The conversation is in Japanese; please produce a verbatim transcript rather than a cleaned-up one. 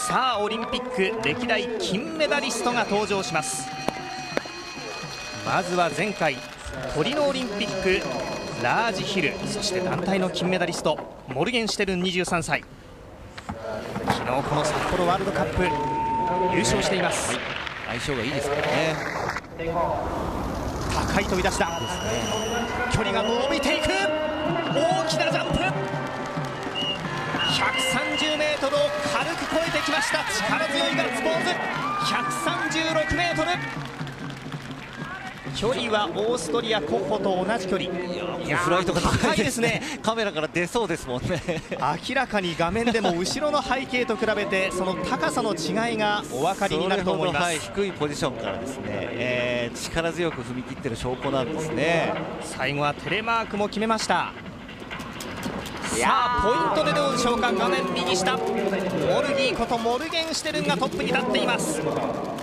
さあオリンピック歴代金メダリストが登場します。まずは前回トリノオリンピックラージヒル、そして団体の金メダリストモルゲンシュテルンにじゅうさんさい、昨日この札幌ワールドカップ優勝しています。 相性がいいですからね。 高い飛び出しだ、距離が伸びていく、大きなジャンプ、ひゃくさんじゅうメートルを軽く超えてきました。力強いガッツポーズ、ひゃくさんじゅうろくメートル、距離はオーストリアコッホと同じ距離。 いやフライトが高いですね。カメラから出そうですもんね。 明らかに画面でも後ろの背景と比べてその高さの違いがお分かりになると思います。 はい、低いポジションからですね、えー、力強く踏み切ってる証拠なんですね。 最後はテレマークも決めました。さあポイントでどうでしょうか。画面右下、モルギーことモルゲンシュテルンがトップに立っています。